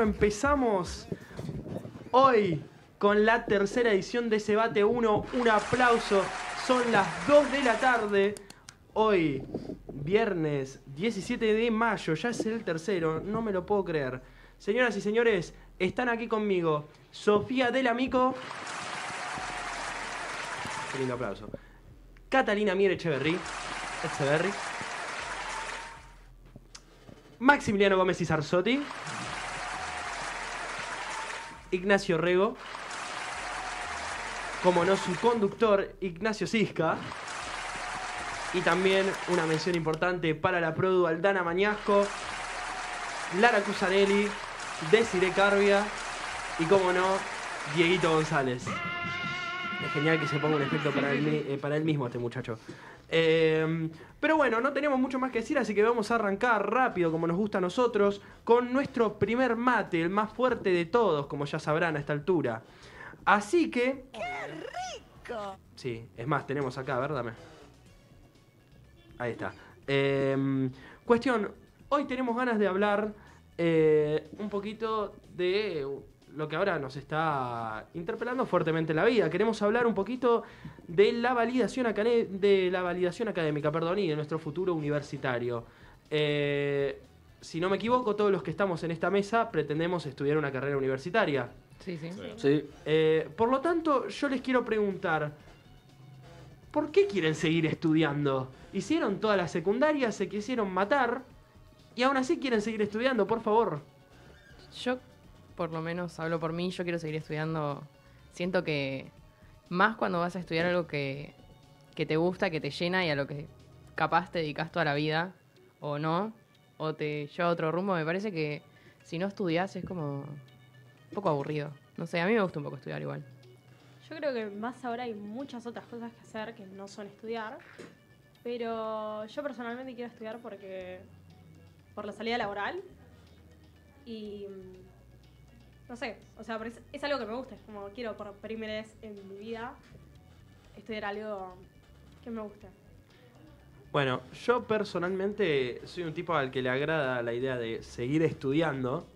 empezamos hoy con la tercera edición de Sebate 1. Un aplauso. Son las 2 de la tarde. Hoy, viernes 17 de mayo, ya es el tercero, no me lo puedo creer. Señoras y señores, están aquí conmigo Sofía Delamico. Qué lindo aplauso. Catalina Mier Echeverry. Maximiliano Gómez Isarzotti. Ignacio Rego. Como no, su conductor, Ignacio Sisca. Y también una mención importante para la produ Aldana Mañasco, Lara Cusanelli, Desiree Carbia y, como no, Dieguito González. Es genial que se ponga un efecto para él mismo este muchacho. Pero bueno, no tenemos mucho más que decir, así que vamos a arrancar rápido, como nos gusta a nosotros, con nuestro primer mate, el más fuerte de todos, como ya sabrán a esta altura. Así que... ¡Qué rico! Sí, es más, tenemos acá, a ver, dame. Ahí está. Cuestión, hoy tenemos ganas de hablar un poquito de lo que ahora nos está interpelando fuertemente en la vida. Queremos hablar un poquito de la validación, académica, y de nuestro futuro universitario. Si no me equivoco, todos los que estamos en esta mesa pretendemos estudiar una carrera universitaria. Sí. Por lo tanto, yo les quiero preguntar, ¿por qué quieren seguir estudiando? Hicieron toda la secundaria, se quisieron matar y aún así quieren seguir estudiando, por favor. Yo, por lo menos, hablo por mí, yo quiero seguir estudiando. Siento que más cuando vas a estudiar algo que te gusta, que te llena y a lo que capaz te dedicas toda la vida, o no, o te lleva a otro rumbo, me parece que si no estudias es como un poco aburrido. No sé, a mí me gusta un poco estudiar igual. Yo creo que más ahora hay muchas otras cosas que hacer que no son estudiar, pero yo personalmente quiero estudiar por la salida laboral y no sé, o sea, es algo que me gusta, es como quiero por primera vez en mi vida estudiar algo que me guste. Bueno, yo personalmente soy un tipo al que le agrada la idea de seguir estudiando.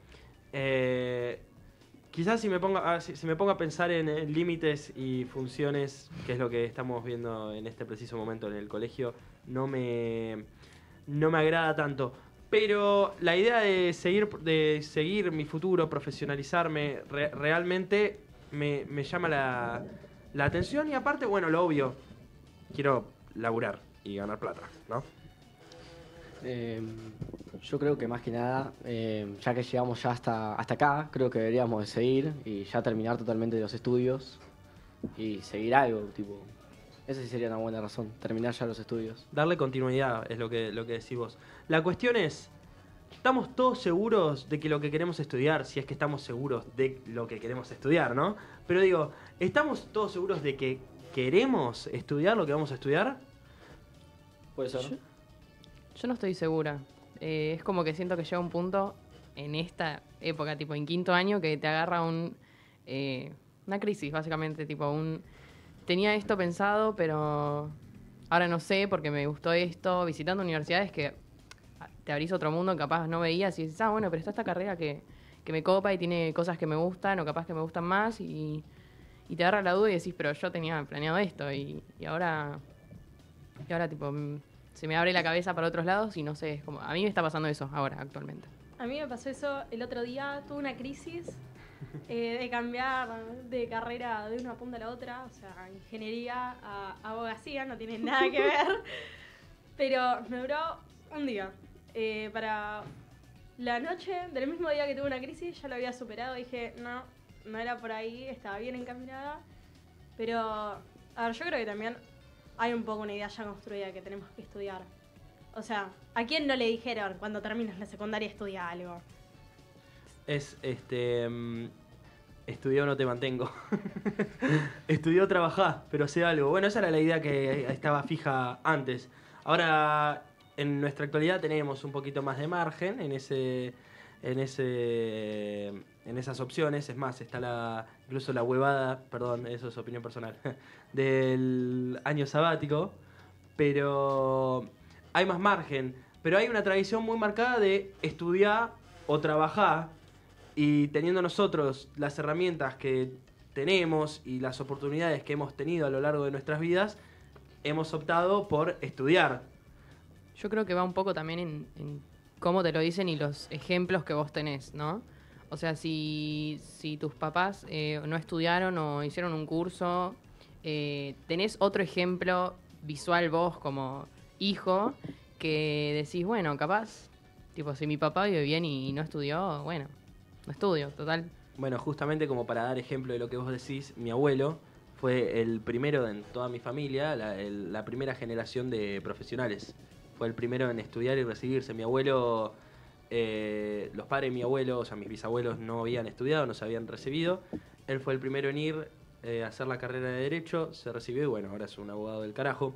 Quizás si me pongo a pensar en límites y funciones, que es lo que estamos viendo en este preciso momento en el colegio, no me agrada tanto. Pero la idea de seguir mi futuro, profesionalizarme, realmente me llama la atención. Y aparte, bueno, lo obvio, quiero laburar y ganar plata, ¿no? Yo creo que más que nada, ya que llegamos ya hasta acá, creo que deberíamos de seguir y ya terminar totalmente los estudios y seguir algo, tipo, esa sí sería una buena razón, terminar ya los estudios. Darle continuidad es lo que decís vos. La cuestión es, ¿estamos todos seguros de que lo que queremos estudiar, si es que estamos seguros de lo que queremos estudiar, ¿no? Pero digo, ¿estamos todos seguros de que queremos estudiar lo que vamos a estudiar? ¿Puede ser? Yo no estoy segura. Es como que siento que llega un punto en esta época, tipo en quinto año, que te agarra una crisis, básicamente. Tipo, tenía esto pensado, pero ahora no sé porque me gustó esto. Visitando universidades que te abrís otro mundo que capaz no veías y dices, bueno, pero está esta carrera que me copa y tiene cosas que me gustan o capaz que me gustan más y te agarra la duda y decís, pero yo tenía planeado esto y ahora tipo... se me abre la cabeza para otros lados y no sé, es como, a mí me está pasando eso ahora, actualmente. A mí me pasó eso el otro día, tuve una crisis de cambiar de carrera de una punta a la otra, o sea, ingeniería a abogacía, no tiene nada que ver, pero me duró un día. Para la noche del mismo día que tuve una crisis ya lo había superado, dije, no era por ahí, estaba bien encaminada, pero, a ver, yo creo que también hay un poco una idea ya construida que tenemos que estudiar. O sea, ¿a quién no le dijeron cuando terminas la secundaria estudia algo? Estudió no te mantengo. Estudió trabajá, pero sé algo. Bueno, esa era la idea que estaba fija antes. Ahora, en nuestra actualidad tenemos un poquito más de margen en esas opciones. Es más, está incluso la huevada, perdón, eso es opinión personal, del año sabático, pero hay más margen. Pero hay una tradición muy marcada de estudiar o trabajar Y teniendo nosotros las herramientas que tenemos y las oportunidades que hemos tenido a lo largo de nuestras vidas, hemos optado por estudiar. Yo creo que va un poco también en cómo te lo dicen y los ejemplos que vos tenés, ¿no? O sea, si tus papás no estudiaron o hicieron un curso, tenés otro ejemplo visual vos como hijo que decís, bueno, capaz, tipo, si mi papá vive bien y no estudió, bueno, no estudio, total. Bueno, justamente como para dar ejemplo de lo que vos decís, mi abuelo fue el primero en toda mi familia, la primera generación de profesionales. Fue el primero en estudiar y recibirse. Mi abuelo, los padres de mi abuelo, o sea, mis bisabuelos no habían estudiado, no se habían recibido. Él fue el primero en ir a hacer la carrera de Derecho, se recibió y bueno, ahora es un abogado del carajo.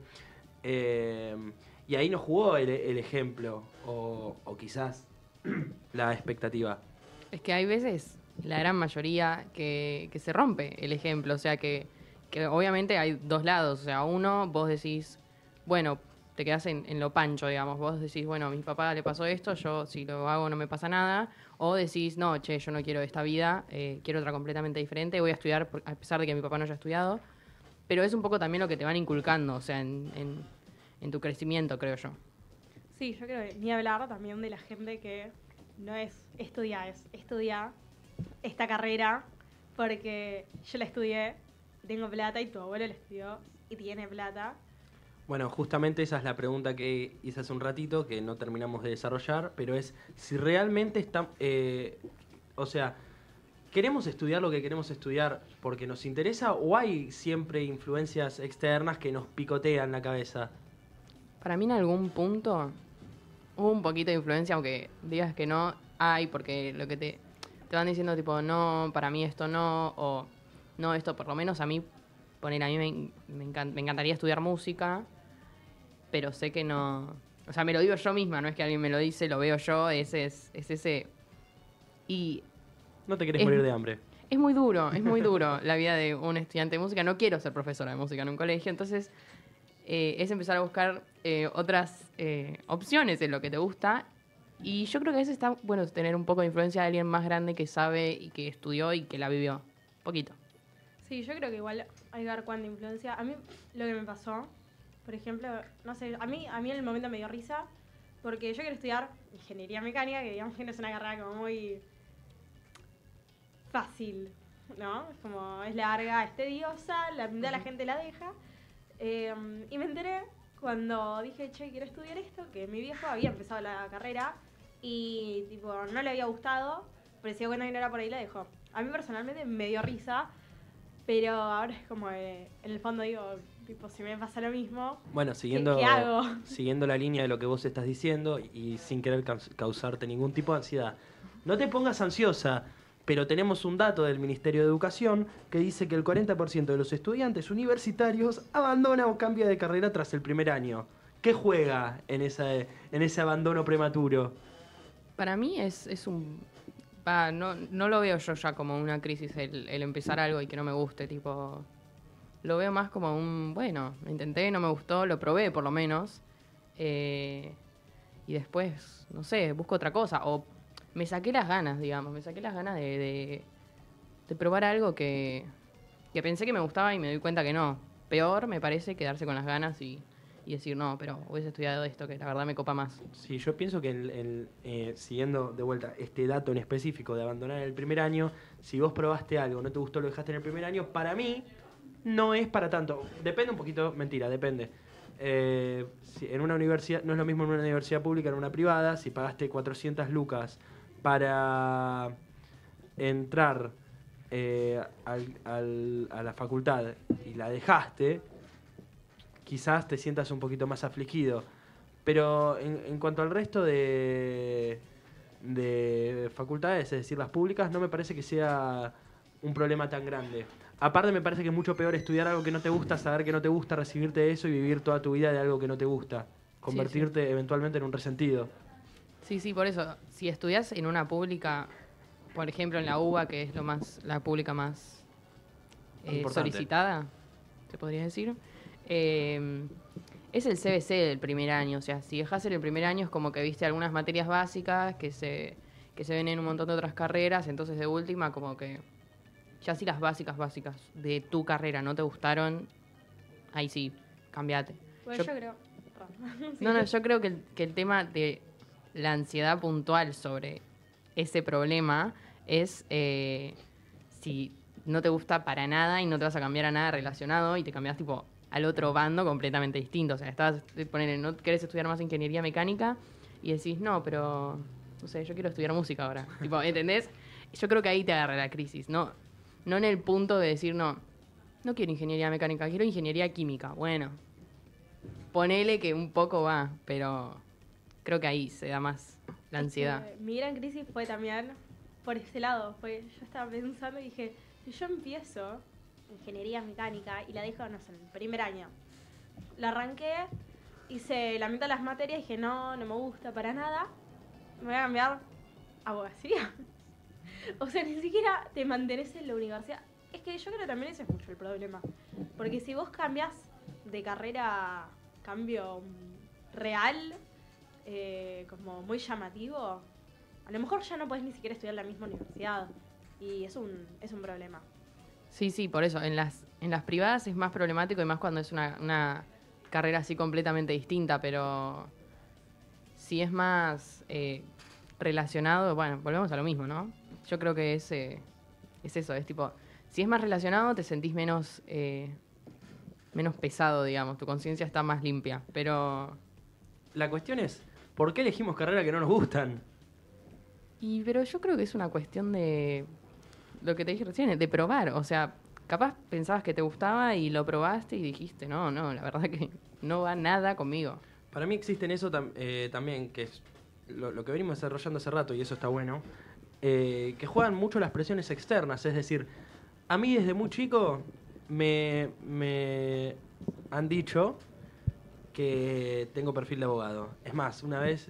Y ahí nos jugó el ejemplo, o quizás la expectativa. Es que hay veces, la gran mayoría, que se rompe el ejemplo. O sea, que obviamente hay dos lados. O sea, uno, vos decís, bueno, te quedás en lo pancho, digamos. Vos decís, bueno, a mi papá le pasó esto, yo si lo hago no me pasa nada. O decís, no, che, yo no quiero esta vida, quiero otra completamente diferente, voy a estudiar a pesar de que mi papá no haya estudiado. Pero es un poco también lo que te van inculcando, o sea, en tu crecimiento, creo yo. Sí, yo creo que ni hablar también de la gente que no es estudiar esta carrera porque yo la estudié, tengo plata y tu abuelo la estudió y tiene plata. Bueno, justamente esa es la pregunta que hice hace un ratito, que no terminamos de desarrollar, pero es si realmente está, o sea, ¿queremos estudiar lo que queremos estudiar porque nos interesa o hay siempre influencias externas que nos picotean la cabeza? Para mí en algún punto hubo un poquito de influencia, aunque digas que no, hay, porque lo que te van diciendo tipo, no, para mí esto no, o no, esto por lo menos a mí, a mí me encantaría estudiar música, pero sé que no, o sea, me lo digo yo misma, no es que alguien me lo dice, lo veo yo, es ese. Y No te querés morir de hambre. es muy duro la vida de un estudiante de música. No quiero ser profesora de música en un colegio, entonces es empezar a buscar otras opciones en lo que te gusta. Y yo creo que a veces está bueno tener un poco de influencia de alguien más grande que sabe y que estudió y que la vivió. Poquito. Sí, yo creo que igual hay que ver cuánta influencia. A mí lo que me pasó, por ejemplo, no sé, a mí en el momento me dio risa porque yo quiero estudiar ingeniería mecánica, que digamos que no es una carrera como muy fácil, ¿no? Es como, es larga, es tediosa, la gente la deja. Y me enteré cuando dije, che, quiero estudiar esto, que mi viejo había empezado la carrera y tipo no le había gustado, parecía bueno y no era por ahí, la dejó. A mí personalmente me dio risa, pero ahora es como que en el fondo digo, tipo, si me pasa lo mismo, Bueno, ¿qué hago? siguiendo la línea de lo que vos estás diciendo y sin querer causarte ningún tipo de ansiedad, no te pongas ansiosa, pero tenemos un dato del Ministerio de Educación que dice que el 40% de los estudiantes universitarios abandona o cambia de carrera tras el primer año. ¿Qué juega en ese abandono prematuro? Para mí es un... no lo veo yo ya como una crisis el empezar algo y que no me guste, tipo... Lo veo más como un, bueno, lo intenté, no me gustó, lo probé por lo menos. Y después, no sé, busco otra cosa. O me saqué las ganas, digamos, de probar algo que pensé que me gustaba y me doy cuenta que no. Peor me parece quedarse con las ganas y decir, no, pero hubiese estudiado esto, que la verdad me copa más. Sí, yo pienso que siguiendo de vuelta este dato en específico de abandonar el primer año, si vos probaste algo, no te gustó, lo dejaste en el primer año, para mí no es para tanto. Depende un poquito, mentira, depende. Si en una universidad, no es lo mismo en una universidad pública que en una privada. Si pagaste 400 lucas para entrar a la facultad y la dejaste, quizás te sientas un poquito más afligido. Pero en cuanto al resto de facultades, es decir, las públicas, no me parece que sea un problema tan grande. Aparte me parece que es mucho peor estudiar algo que no te gusta, saber que no te gusta, recibirte de eso y vivir toda tu vida de algo que no te gusta. Convertirte eventualmente en un resentido. Sí, por eso. Si estudias en una pública, por ejemplo en la UBA, que es la pública más solicitada, se podría decir, es el CBC del primer año. O sea, si dejas en el primer año es como que viste algunas materias básicas que que se ven en un montón de otras carreras, entonces de última como que ya si las básicas de tu carrera no te gustaron, ahí sí, cambiate. Bueno, yo creo... Sí. No, yo creo que el tema de la ansiedad puntual sobre ese problema es si no te gusta para nada y no te vas a cambiar a nada relacionado y te cambias tipo al otro bando completamente distinto. O sea, no querés estudiar más ingeniería mecánica y decís, no, pero no sé, yo quiero estudiar música ahora. Tipo, ¿entendés? Yo creo que ahí te agarra la crisis, no en el punto de decir, no quiero ingeniería mecánica, quiero ingeniería química. Bueno, ponele que un poco va, pero creo que ahí se da más la ansiedad. Mi gran crisis fue también por ese lado. Yo estaba pensando y dije, si yo empiezo ingeniería mecánica y la dejo, no sé, en el primer año, la arranqué, hice la mitad de las materias y dije, no me gusta para nada, me voy a cambiar a abogacía. O sea, ni siquiera te mantenés en la universidad. Es que yo creo que también ese es mucho el problema. Porque si vos cambias de carrera, cambio real, como muy llamativo, a lo mejor ya no podés ni siquiera estudiar en la misma universidad. Y es un problema. Sí, por eso. En las privadas es más problemático y más cuando es una carrera así completamente distinta, pero si es más relacionado, bueno, volvemos a lo mismo, ¿no? Yo creo que es eso, es tipo, si es más relacionado te sentís menos pesado, digamos, tu conciencia está más limpia, pero... La cuestión es, ¿por qué elegimos carreras que no nos gustan? Pero yo creo que es una cuestión de lo que te dije recién, de probar. O sea, capaz pensabas que te gustaba y lo probaste y dijiste, no, la verdad que no va nada conmigo. Para mí existe en eso también, que es lo que venimos desarrollando hace rato, y eso está bueno, que juegan mucho las presiones externas. Es decir, a mí desde muy chico me han dicho que tengo perfil de abogado. Es más, una vez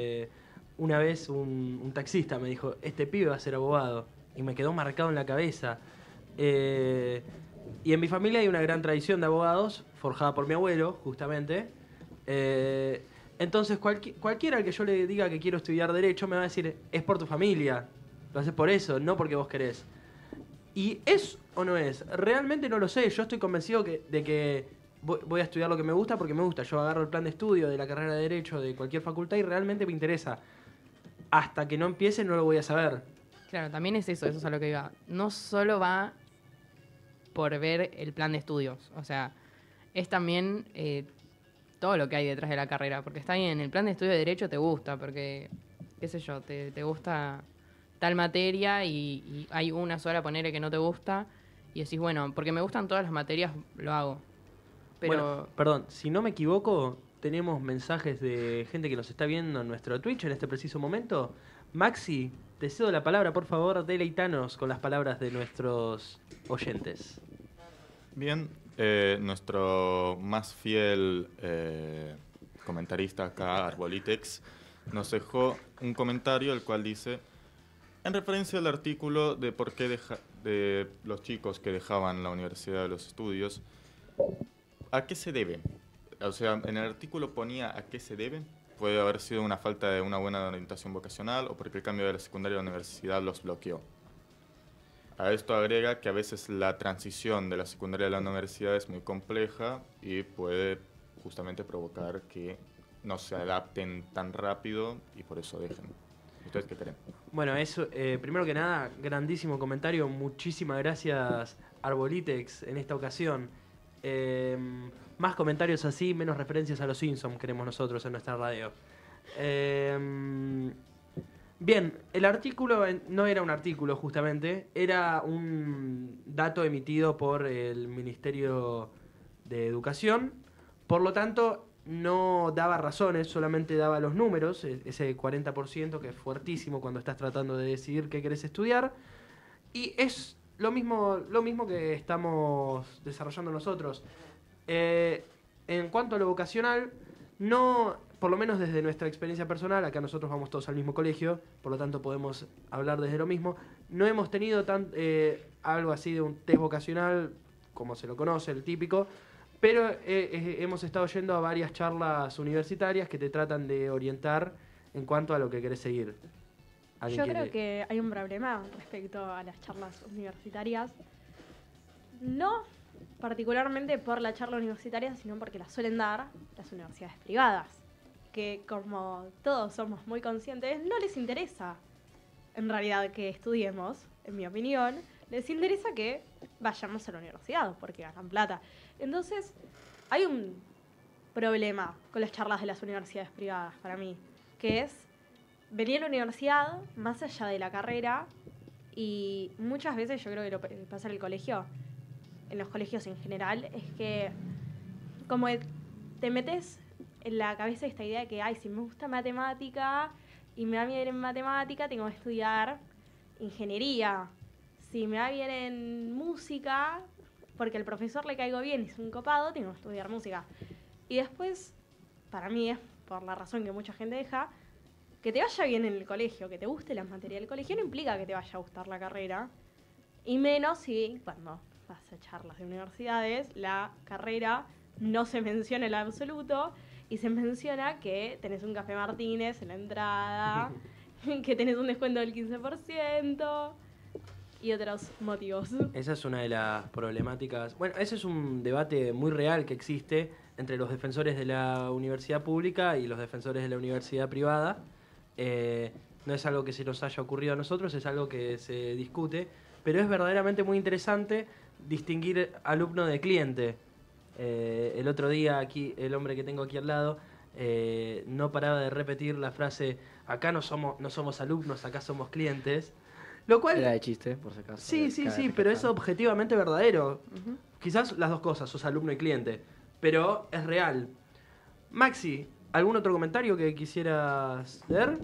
un taxista me dijo, este pibe va a ser abogado. Y me quedó marcado en la cabeza. Y en mi familia hay una gran tradición de abogados, forjada por mi abuelo, justamente. Entonces, cualquiera al que yo le diga que quiero estudiar Derecho me va a decir, es por tu familia, lo haces por eso, no porque vos querés. ¿Y es o no es? Realmente no lo sé. Yo estoy convencido de que voy a estudiar lo que me gusta porque me gusta. Yo agarro el plan de estudio de la carrera de Derecho de cualquier facultad y realmente me interesa. Hasta que no empiece no lo voy a saber. Claro, también es eso es a lo que iba. No solo va por ver el plan de estudios, o sea, es también todo lo que hay detrás de la carrera, porque está bien, el plan de estudio de Derecho te gusta, porque, qué sé yo, te gusta tal materia y hay una sola, ponele que no te gusta, y decís, bueno, porque me gustan todas las materias, lo hago. Pero... Bueno, perdón, si no me equivoco, tenemos mensajes de gente que nos está viendo en nuestro Twitch en este preciso momento. Maxi, te cedo la palabra, por favor, deleitanos con las palabras de nuestros oyentes. Bien, nuestro más fiel comentarista acá, Arbolitex, nos dejó un comentario el cual dice, en referencia al artículo de por qué de los chicos que dejaban la universidad de los estudios, ¿a qué se debe? O sea, en el artículo ponía a qué se debe. Puede haber sido una falta de una buena orientación vocacional o porque el cambio de la secundaria a la universidad los bloqueó. A esto agrega que a veces la transición de la secundaria a la universidad es muy compleja y puede justamente provocar que no se adapten tan rápido y por eso dejen. ¿Ustedes qué creen? Bueno, eso, primero que nada, grandísimo comentario. Muchísimas gracias, Arbolitex, en esta ocasión. Más comentarios así, menos referencias a los Simpsons queremos nosotros en nuestra radio. Bien, el artículo no era un artículo justamente, era un dato emitido por el Ministerio de Educación. Por lo tanto, no daba razones, solamente daba los números, ese 40% que es fuertísimo cuando estás tratando de decidir qué querés estudiar. Y es lo mismo que estamos desarrollando nosotros. En cuanto a lo vocacional, no, por lo menos desde nuestra experiencia personal, acá nosotros vamos todos al mismo colegio, por lo tanto podemos hablar desde lo mismo, no hemos tenido algo así de un test vocacional, como se lo conoce, el típico, pero hemos estado yendo a varias charlas universitarias que te tratan de orientar en cuanto a lo que querés seguir. ¿Alguien Yo quiere? creo que hay un problema respecto a las charlas universitarias. No particularmente por la charla universitaria, sino porque las suelen dar las universidades privadas. Que como todos somos muy conscientes, no les interesa en realidad que estudiemos, en mi opinión. Les interesa que vayamos a la universidad porque ganan plata. Entonces, hay un problema con las charlas de las universidades privadas para mí, que es venir a la universidad más allá de la carrera y muchas veces yo creo que lo que pasa en el colegio, en los colegios en general, es que como te metes en la cabeza esta idea de que, ay, si me gusta matemática y me va bien en matemática, tengo que estudiar ingeniería. Si me va bien en música, porque al profesor le caigo bien y es un copado, tengo que estudiar música. Y después, para mí es por la razón que mucha gente deja, que te vaya bien en el colegio, que te guste la materia del colegio, no implica que te vaya a gustar la carrera. Y menos si cuando vas a charlas de universidades, la carrera no se menciona en lo absoluto y se menciona que tenés un café Martínez en la entrada, que tenés un descuento del 15% y otros motivos. Esa es una de las problemáticas. Bueno, ese es un debate muy real que existe entre los defensores de la universidad pública y los defensores de la universidad privada. No es algo que se nos haya ocurrido a nosotros, es algo que se discute, pero es verdaderamente muy interesante distinguir alumno de cliente. El otro día aquí, el hombre que tengo aquí al lado no paraba de repetir la frase: acá no somos alumnos, acá somos clientes. Lo cual, Era de chiste, por si acaso. sí, Cabe pero es rescatar. objetivamente verdadero. Quizás las dos cosas, sos alumno y cliente, pero es real. Maxi, ¿algún otro comentario que quisieras leer?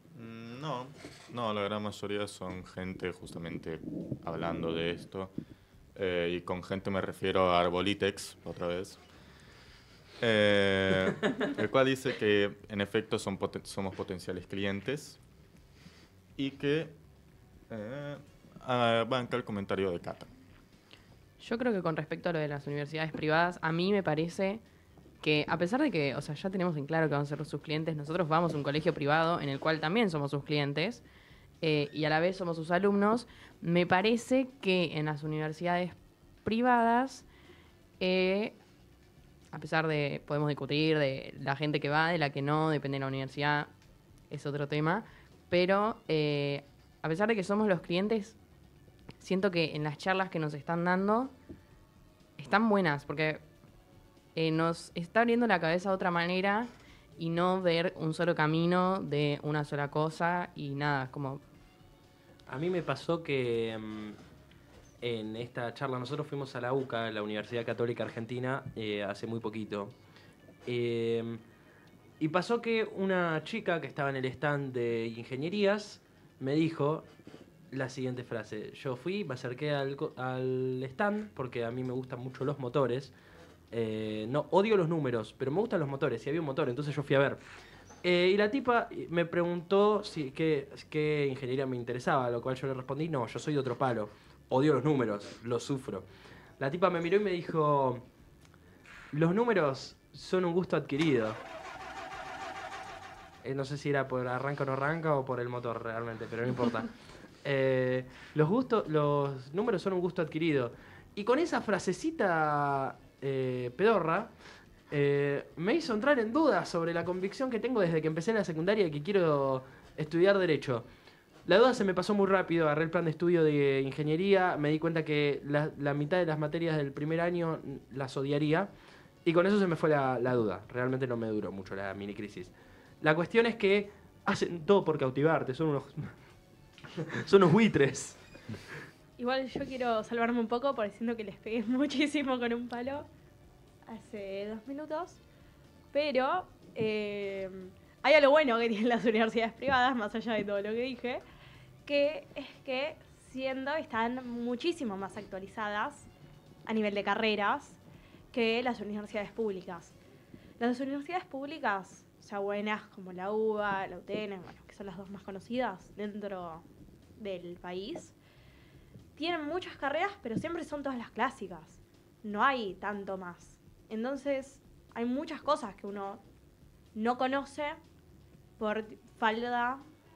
No, la gran mayoría son gente justamente hablando de esto. Y con gente me refiero a Arbolitex, otra vez. El cual dice que en efecto somos potenciales clientes y que banca el comentario de Cata. Yo creo que con respecto a lo de las universidades privadas, a mí me parece que a pesar de que, o sea, ya tenemos en claro que vamos a ser sus clientes, nosotros vamos a un colegio privado en el cual también somos sus clientes y a la vez somos sus alumnos, me parece que en las universidades privadas, a pesar de, podemos discutir de la gente que va, de la que no, depende de la universidad, es otro tema, pero a pesar de que somos los clientes, siento que en las charlas que nos están dando están buenas, porque nos está abriendo la cabeza de otra manera y no ver un solo camino de una sola cosa y nada, como... A mí me pasó que en esta charla nosotros fuimos a la UCA, la Universidad Católica Argentina, hace muy poquito. Y pasó que una chica que estaba en el stand de ingenierías me dijo la siguiente frase: yo fui, me acerqué al stand porque a mí me gustan mucho los motores. No, odio los números, pero me gustan los motores y había un motor, entonces yo fui a ver. Y la tipa me preguntó qué ingeniería me interesaba, a lo cual yo le respondí: no, yo soy de otro palo, odio los números, los sufro. La tipa me miró y me dijo: los números son un gusto adquirido. No sé si era por arranca o no arranca o por el motor realmente, pero no importa. Los números son un gusto adquirido. Y con esa frasecita pedorra, me hizo entrar en dudas sobre la convicción que tengo desde que empecé la secundaria, que quiero estudiar Derecho. La duda se me pasó muy rápido, agarré el plan de estudio de ingeniería, me di cuenta que la mitad de las materias del primer año las odiaría, y con eso se me fue la duda. Realmente no me duró mucho la mini crisis. La cuestión es que hacen todo por cautivarte, son unos buitres. Igual yo quiero salvarme un poco por diciendo que les pegué muchísimo con un palo hace 2 minutos, pero hay algo bueno que tienen las universidades privadas, más allá de todo lo que dije, que es que están muchísimo más actualizadas a nivel de carreras que las universidades públicas. Las universidades públicas, o sea, buenas como la UBA, la UTN, bueno, que son las dos más conocidas dentro del país, tienen muchas carreras, pero siempre son todas las clásicas. No hay tanto más. Entonces, hay muchas cosas que uno no conoce por falta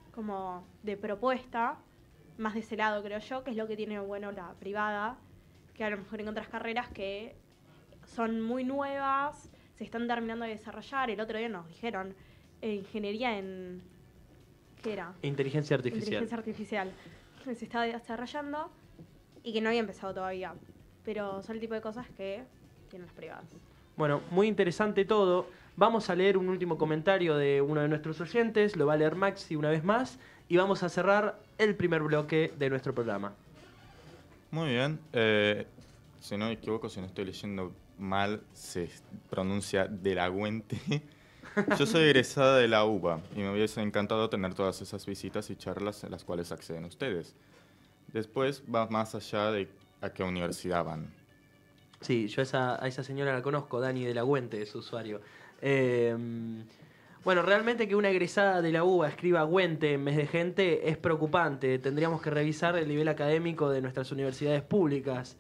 como de propuesta, más de ese lado creo yo, que es lo que tiene bueno la privada, que a lo mejor en otras carreras que son muy nuevas, se están terminando de desarrollar. El otro día nos dijeron ingeniería en... ¿Qué era? Inteligencia artificial. Inteligencia artificial. Que se está desarrollando y que no había empezado todavía. Pero son el tipo de cosas que tienen las privadas. Bueno, muy interesante todo. Vamos a leer un último comentario de uno de nuestros oyentes, lo va a leer Maxi una vez más, y vamos a cerrar el primer bloque de nuestro programa. Muy bien. Si no me equivoco, si no estoy leyendo mal, se pronuncia De la Güente. Yo soy egresada de la UBA y me hubiese encantado tener todas esas visitas y charlas a las cuales acceden ustedes. Después va más allá de a qué universidad van. Sí, yo a esa señora la conozco, Dani de la Güente, es su usuario. Bueno, realmente que una egresada de la UBA escriba Güente en vez de gente es preocupante. Tendríamos que revisar el nivel académico de nuestras universidades públicas.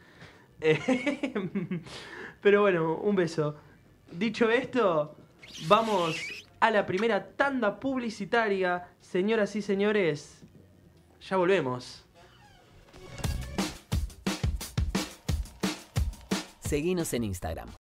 Pero bueno, un beso. Dicho esto, vamos a la primera tanda publicitaria. Señoras y señores, ya volvemos. Seguinos en Instagram,